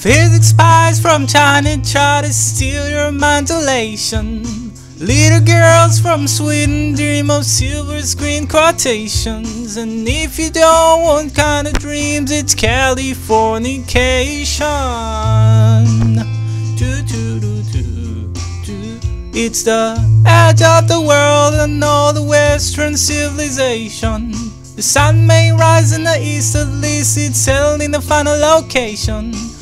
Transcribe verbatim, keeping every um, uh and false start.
Physics spies from China try to steal your manipulation. Little girls from Sweden dream of silver screen quotations. And if you don't want kind of dreams, it's Californication. Do, do, do, do, do. It's the edge of the world and all the Western civilization. The sun may rise in the east, at least it's settled in the final location.